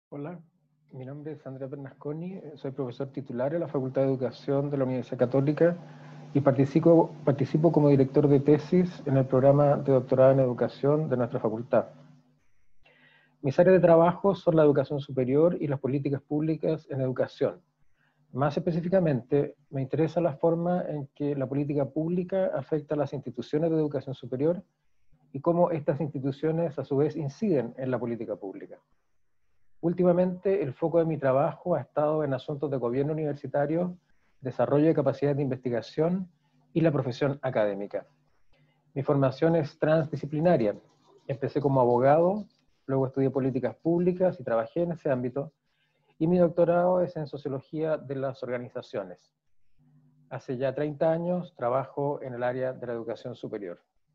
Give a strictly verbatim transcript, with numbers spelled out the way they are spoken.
Hola, mi nombre es Andrea Bernasconi, soy profesor titular en la Facultad de Educación de la Universidad Católica y participo, participo como director de tesis en el programa de doctorado en educación de nuestra facultad. Mis áreas de trabajo son la educación superior y las políticas públicas en educación. Más específicamente, me interesa la forma en que la política pública afecta a las instituciones de educación superior y cómo estas instituciones a su vez inciden en la política pública. Últimamente, el foco de mi trabajo ha estado en asuntos de gobierno universitario, desarrollo de capacidades de investigación y la profesión académica. Mi formación es transdisciplinaria. Empecé como abogado, luego estudié políticas públicas y trabajé en ese ámbito, y mi doctorado es en sociología de las organizaciones. Hace ya treinta años trabajo en el área de la educación superior.